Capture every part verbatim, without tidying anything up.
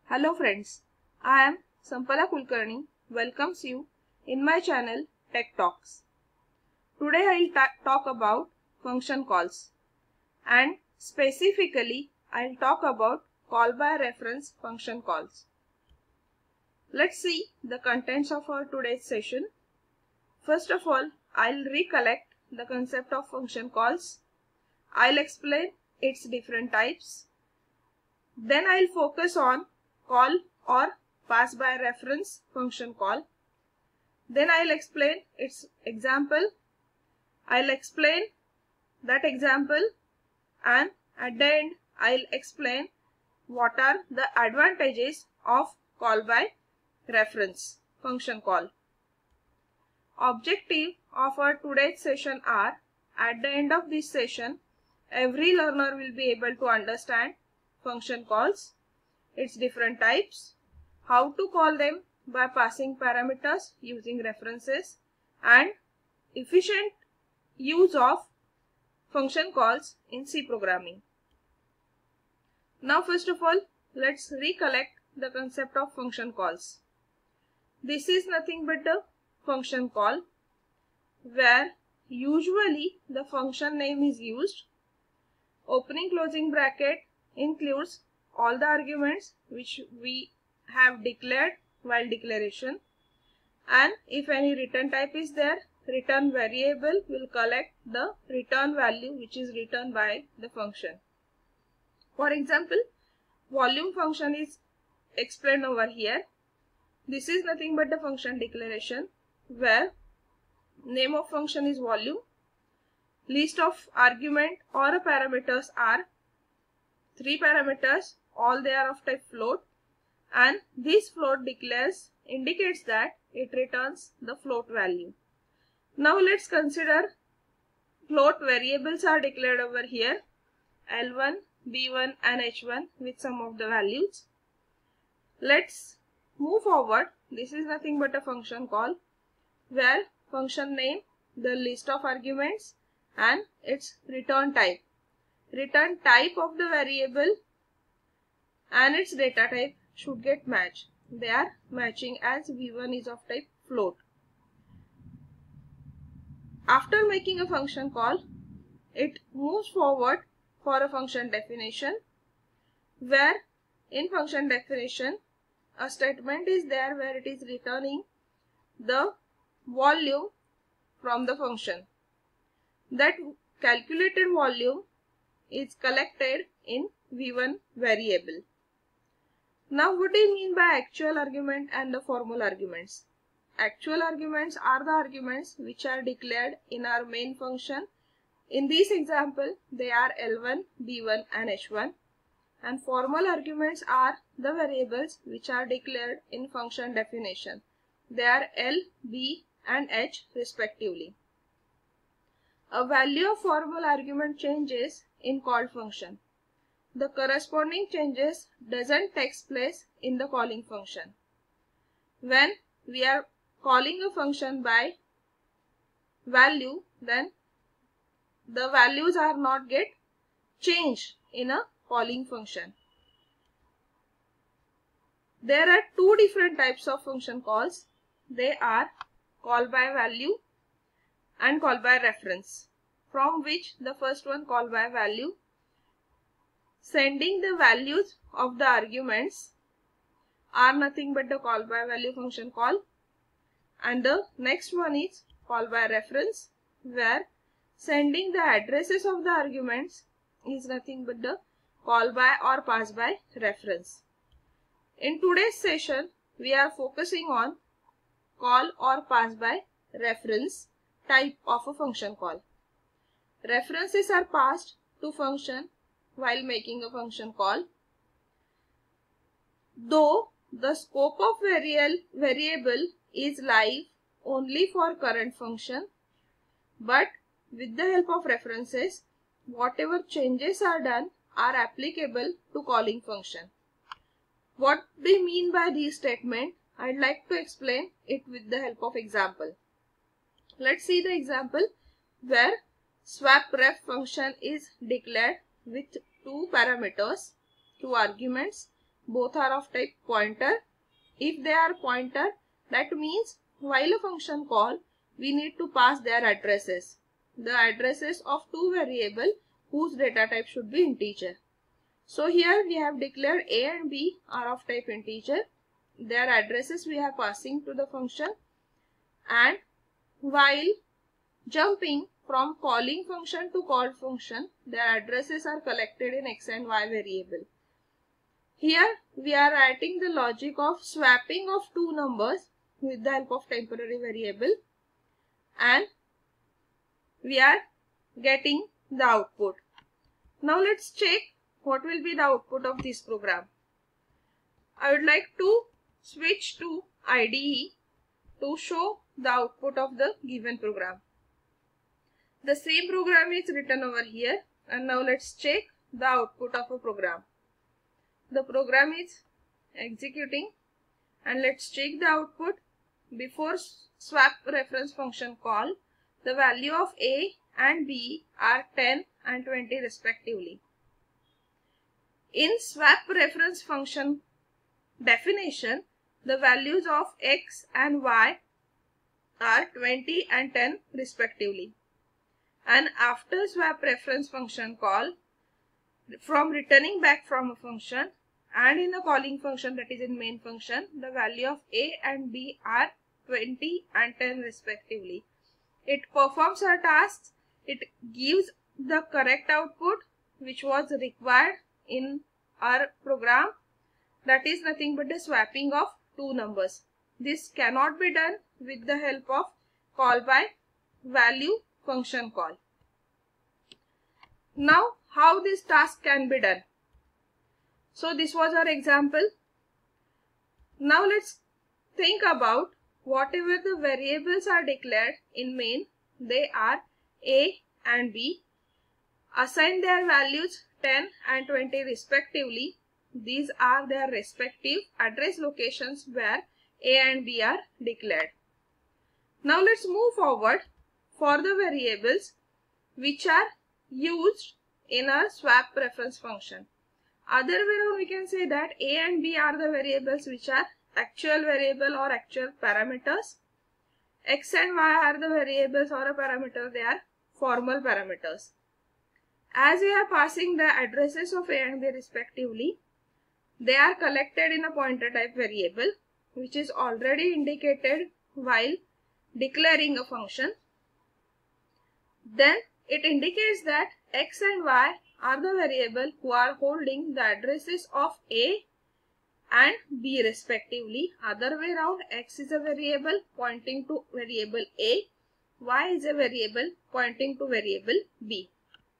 Hello friends, I am Sampala Kulkarni welcomes you in my channel Tech Talks. Today I will talk about function calls and specifically I will talk about call by reference function calls. Let's see the contents of our today's session. First of all, I will recollect the concept of function calls. I will explain its different types. Then I will focus on call or pass by reference function call. Then I will explain its example. I will explain that example and at the end I will explain what are the advantages of call by reference function call. Objective of our today's session are, at the end of this session, every learner will be able to understand function calls, its different types, how to call them by passing parameters using references, and efficient use of function calls in C programming. Now first of all, let's recollect the concept of function calls. This is nothing but a function call where usually the function name is used. Opening closing bracket includes all the arguments which we have declared while declaration, and if any return type is there, return variable will collect the return value which is returned by the function. For example, volume function is explained over here. This is nothing but the function declaration where name of function is volume, list of argument or parameters are three parameters, all they are of type float, and this float declares indicates that it returns the float value. Now let's consider float variables are declared over here, L one, B one and H one with some of the values. Let's move forward. This is nothing but a function call where function name, the list of arguments and its return type. Return type of the variable and its data type should get matched. They are matching as V one is of type float. After making a function call, it moves forward for a function definition where in function definition a statement is there where it is returning the volume from the function. That calculated volume is collected in V one variable. Now what do you mean by actual argument and the formal arguments? Actual arguments are the arguments which are declared in our main function. In this example, they are L one, B one and H one. And formal arguments are the variables which are declared in function definition. They are L, B and H respectively. A value of formal argument changes in called function. The corresponding changes doesn't take place in the calling function. When we are calling a function by value, then the values are not get changed in a calling function. There are two different types of function calls. They are call by value and call by reference, from which the first one, call by value, sending the values of the arguments are nothing but the call by value function call, and the next one is call by reference where sending the addresses of the arguments is nothing but the call by or pass by reference. In today's session, we are focusing on call or pass by reference type of a function call. References are passed to function while making a function call. Though the scope of variable is live only for current function, but with the help of references, whatever changes are done are applicable to calling function. What do you mean by this statement? I'd like to explain it with the help of example. Let's see the example where swap ref function is declared with two parameters, two arguments, both are of type pointer. If they are pointer, that means while a function call, we need to pass their addresses. The addresses of two variables whose data type should be integer. So here we have declared A and B are of type integer. Their addresses we are passing to the function, and while jumping from calling function to called function, their addresses are collected in X and Y variable. Here we are writing the logic of swapping of two numbers with the help of temporary variable, and we are getting the output. Now let's check what will be the output of this program. I would like to switch to I D E to show the output of the given program. The same program is written over here, and now let's check the output of a program. The program is executing, and let's check the output. Before swap reference function call, the value of A and B are ten and twenty respectively. In swap reference function definition, the values of X and Y are twenty and ten respectively. And after swap reference function call, from returning back from a function and in a calling function, that is in main function, the value of A and B are twenty and ten respectively. It performs our tasks. It gives the correct output which was required in our program. That is nothing but the swapping of two numbers. This cannot be done with the help of call by value function call. Now how this task can be done? So this was our example. Now let's think about whatever the variables are declared in main. They are A and B. Assign their values ten and twenty respectively. These are their respective address locations where A and B are declared. Now let's move forward for the variables which are used in a swap reference function. Other way around, we can say that A and B are the variables which are actual variable or actual parameters. X and Y are the variables or a parameter, they are formal parameters. As we are passing the addresses of A and B respectively, they are collected in a pointer type variable which is already indicated while declaring a function. Then it indicates that X and Y are the variable who are holding the addresses of A and B respectively. Other way around, X is a variable pointing to variable A, Y is a variable pointing to variable B.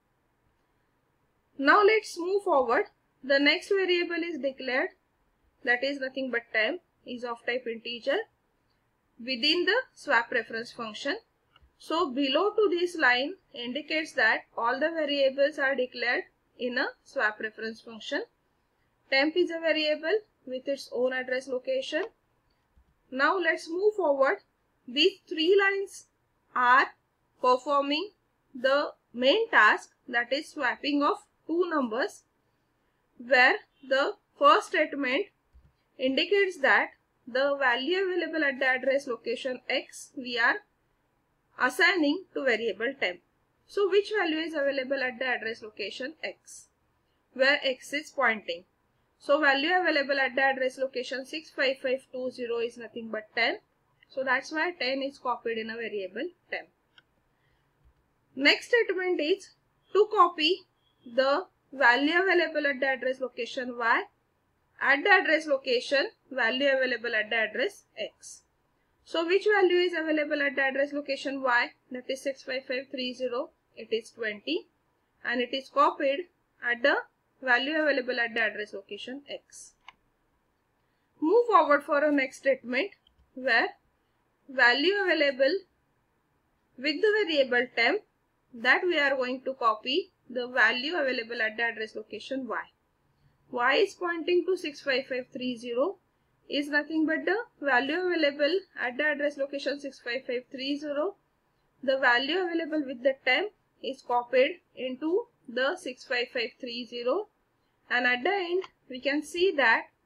Now let's move forward. The next variable is declared, that is nothing but temp, is of type integer within the swap reference function. So below to this line indicates that all the variables are declared in a swap reference function. Temp is a variable with its own address location. Now let's move forward. These three lines are performing the main task, that is swapping of two numbers, where the first statement indicates that the value available at the address location X we are assigning to variable temp. So which value is available at the address location X, where X is pointing? So value available at the address location six five five two zero is nothing but ten. So that's why ten is copied in a variable temp. Next statement is to copy the value available at the address location Y at the address location value available at the address X. So which value is available at the address location Y, that is six five five three zero, it is twenty, and it is copied at the value available at the address location X. Move forward for a next statement where value available with the variable temp, that we are going to copy the value available at the address location Y. Y is pointing to six five five three zero, is nothing but the value available at the address location six five five three zero. The value available with the temp is copied into the six five five three zero, and at the end we can see that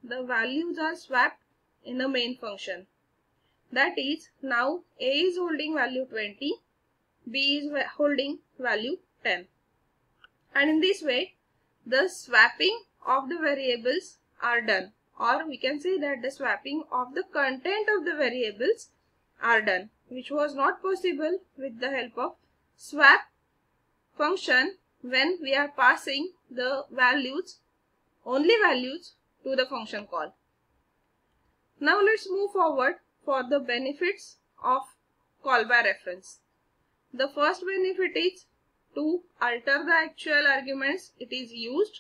the values are swapped in a main function. That is, now A is holding value twenty, B is holding value ten. And in this way, the swapping of the variables are done, or we can say that the swapping of the content of the variables are done, which was not possible with the help of swap function when we are passing the values, only values, to the function call. Now let's move forward for the benefits of call by reference. The first benefit is to alter the actual arguments it is used.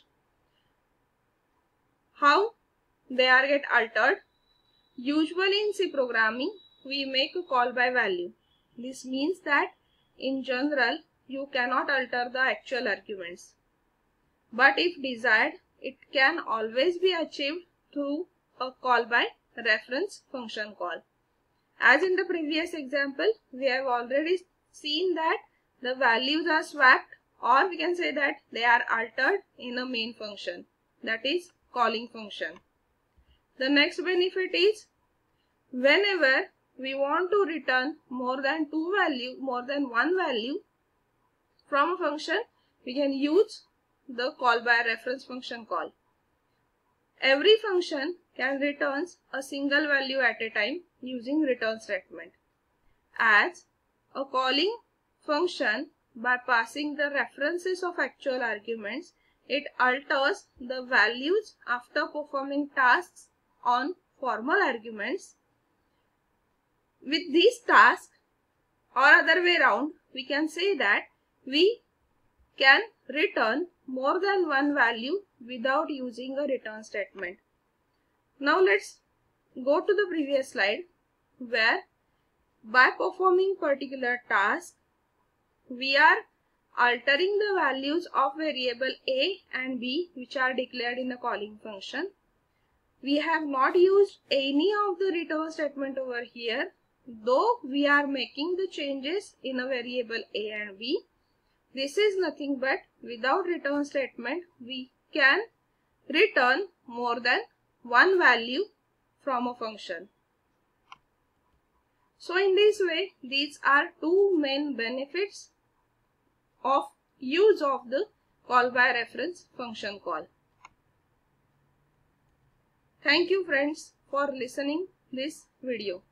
How they are get altered? Usually in C programming, we make a call by value. This means that in general, you cannot alter the actual arguments. But if desired, it can always be achieved through a call by reference function call. As in the previous example, we have already seen that the values are swapped, or we can say that they are altered in a main function, that is calling function. The next benefit is whenever we want to return more than two value, more than one value from a function, we can use the call by reference function call. Every function can return a single value at a time using return statement. As a calling function, by passing the references of actual arguments, it alters the values after performing tasks on formal arguments. With these tasks, or other way around, we can say that we can return more than one value without using a return statement. Now let's go to the previous slide, where by performing particular task, we are altering the values of variable A and B, which are declared in the calling function. We have not used any of the return statement over here, though we are making the changes in a variable A and B. This is nothing but without return statement, we can return more than one value from a function. So in this way, these are two main benefits of use of the call by reference function call. Thank you friends for listening this video.